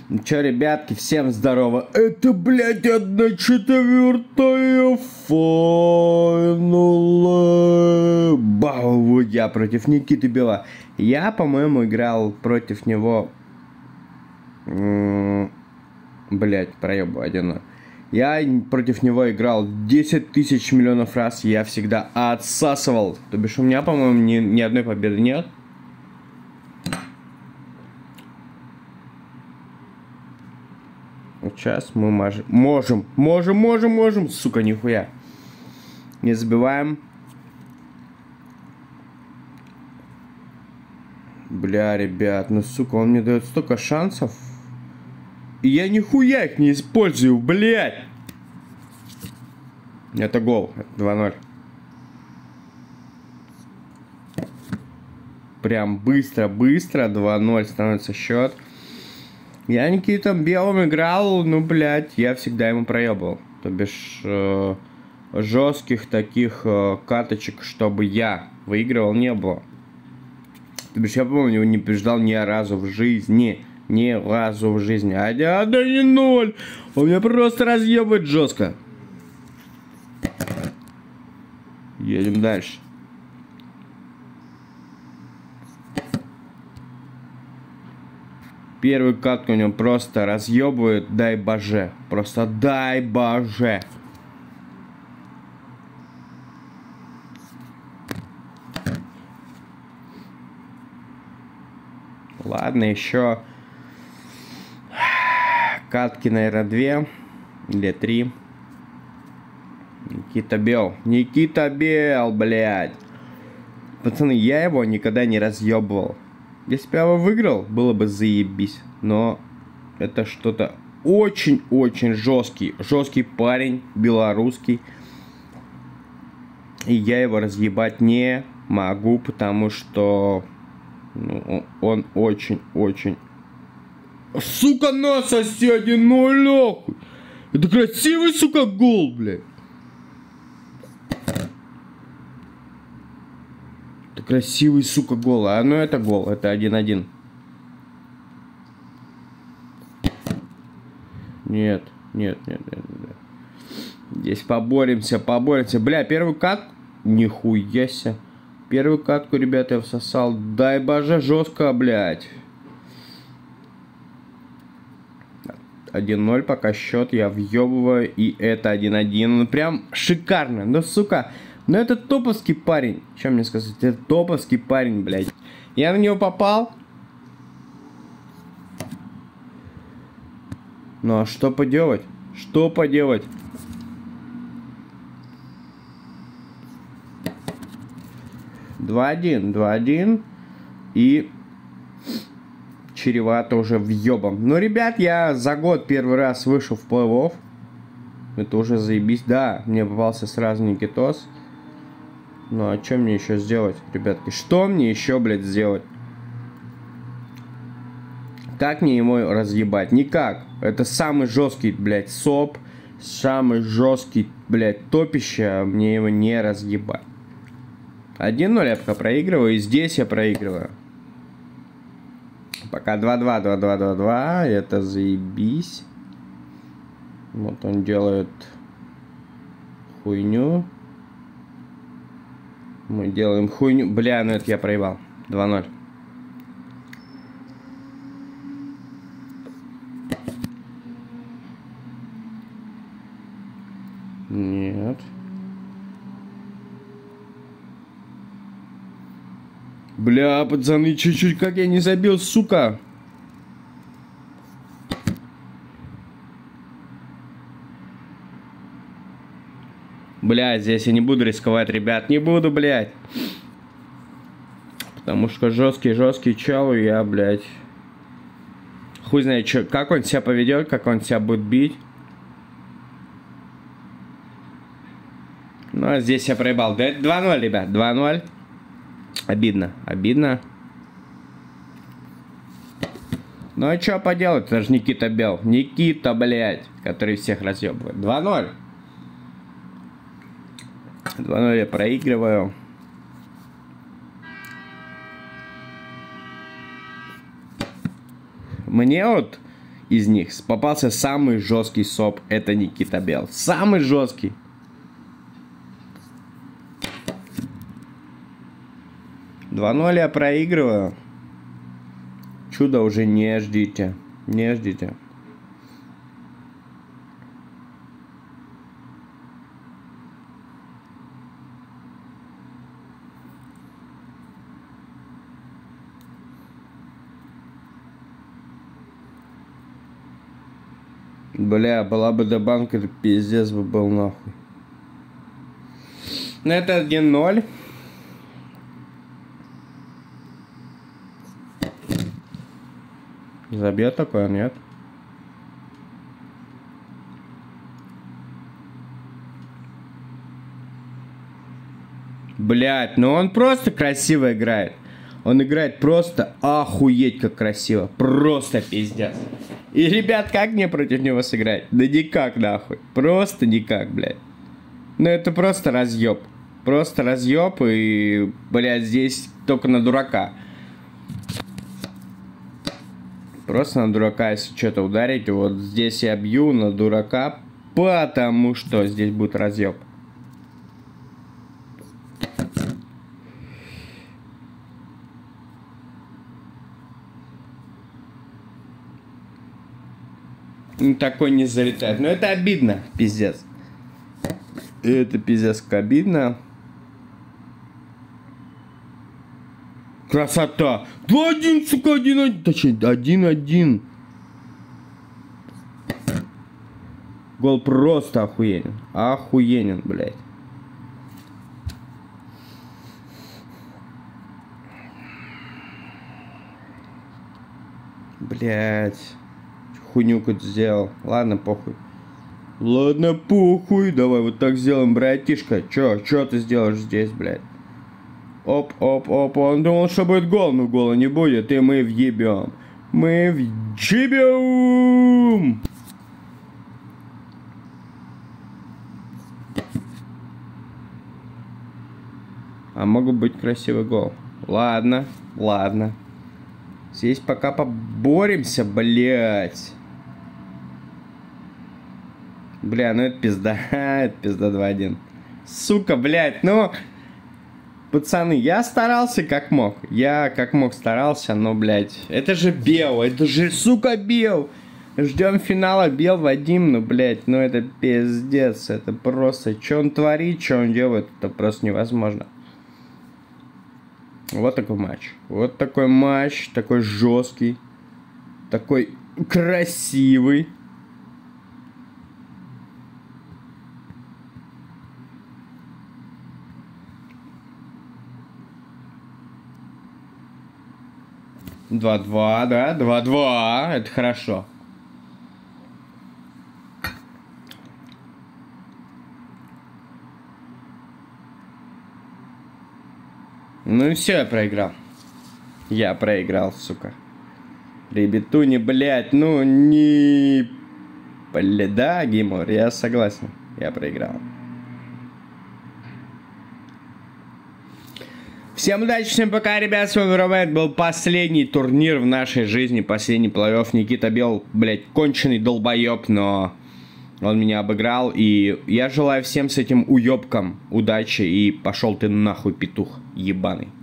Ну чё, ребятки, всем здорово. Это, блядь, 1/4 финала. Бау, я против Никиты Бела. Я, по-моему, играл против него... Блядь, проебу 1-0. Я против него играл 10 тысяч миллионов раз. Я всегда отсасывал. То бишь у меня, по-моему, ни одной победы нет. Сейчас мы можем, сука, нихуя. Не забиваем. Бля, ребят, ну, сука, он мне дает столько шансов. И я нихуя их не использую, блядь. Это гол, это 2-0. Прям быстро 2-0 становится счет. Я Никитом Белым играл, ну, блядь, я всегда ему проебал. То бишь, жестких таких каточек, чтобы я выигрывал, не было. То бишь, я, по-моему, его не побеждал ни разу в жизни. Ни разу в жизни. 1-0. Он меня просто разъебывает жестко. Едем дальше. Первый катку у него просто разъебывает, дай боже. Просто дай боже. Ладно, еще катки, наверное, 2 или 3. Никита Бел. Никита Бел, блядь. Пацаны, я его никогда не разъебывал. Если бы я его выиграл, было бы заебись. Но это что-то очень-очень жесткий парень, белорусский. И я его разъебать не могу, потому что ну, он очень-очень... Сука, на соседи, ну нахуй! Это красивый, сука, гол, блядь. Это красивый, сука, гол. А ну это гол, это 1-1. Нет. Здесь поборемся. Бля, первый кат. Нихуя себе. Первую катку, ребята, я всосал. Дай боже, жестко, блядь. 1-0 пока счет, я въебываю. И это 1-1. Ну прям шикарно. Ну, сука. Ну это топовский парень. Что мне сказать? Это топовский парень, блядь. Я на него попал. Ну а что поделать? Что поделать? Два один. И чревато уже въебом. Ну, ребят, я за год первый раз вышел в плей-офф. Это уже заебись. Да, мне попался сразу Никитос. Ну, а что мне еще сделать, ребятки? Что мне еще, блядь, сделать? Как мне ему разъебать? Никак. Это самый жесткий, блядь, соп. Самый жесткий, блядь, топище. Мне его не разъебать. 1-0 я пока проигрываю. И здесь я проигрываю. Пока 2-2. Это заебись. Вот он делает хуйню. Мы делаем хуйню. Бля, ну это я проебал. 2-0. Нет. Бля, пацаны, чуть-чуть как я не забил, сука. Бля, здесь я не буду рисковать, ребят. Не буду, блядь. Потому что жесткий чел, и я, блядь. Хуй знает, чё, как он себя поведет, как он себя будет бить. Ну, а здесь я проебал. 2-0, ребят, 2-0. Обидно. Ну, а что поделать? Это же Никита Бел. Никита, блядь, который всех разъебывает. 2-0. 2-0 я проигрываю. Мне вот из них попался самый жесткий соп. Это Никита Бел. Самый жесткий. Два 0 я проигрываю. Чудо уже не ждите. Не ждите. Бля, была бы до банка, это пиздец бы был нахуй. Ну это 1-0. Забьет такое, нет? Блять, ну он просто красиво играет. Он играет просто охуеть как красиво. Просто пиздец. И, ребят, как мне против него сыграть? Да никак, нахуй. Просто никак, блядь. Ну это просто разъеб. Просто разъеб и, блядь, здесь только на дурака. Просто на дурака, если что-то ударить. Вот здесь я бью на дурака, потому что здесь будет разъеб. Такой не залетает. Но это обидно, пиздец. Это пиздец как обидно. Красота. 2-1, сука, 1-1. Точнее, 1-1. Гол просто охуенен. Охуенен, блядь. Блядь. Хуйню какую-то сделал. Ладно, похуй. Ладно, похуй. Давай вот так сделаем, братишка. Чё ты сделаешь здесь, блядь? Оп. Он думал, что будет гол. Но гола не будет. И мы въебем. Мы въебем. А мог быть красивый гол. Ладно. Здесь пока поборемся, блядь. Бля, ну это пизда. Это пизда 2-1. Сука, блядь, ну... Пацаны, я старался как мог. Я как мог старался, но, блядь... Это же Бел, это же, сука, Бел. Ждем финала, Бел, Вадим, ну, блядь, ну это пиздец. Это просто... Что он творит, что он делает, это просто невозможно. Вот такой матч. Вот такой матч, такой жесткий. Такой красивый. Два-два, да? 2-2. Это хорошо. Ну и все, я проиграл. Я проиграл, сука. Ребятуни, блядь, ну не... Блядь, да, Гимор, я согласен. Я проиграл. Всем удачи, всем пока, ребят, с вами Роберт. Был последний турнир в нашей жизни, последний плей-офф. Никита Бел, блядь, конченый долбоеб, но он меня обыграл. И я желаю всем с этим уебком удачи. И пошел ты нахуй, петух ебаный.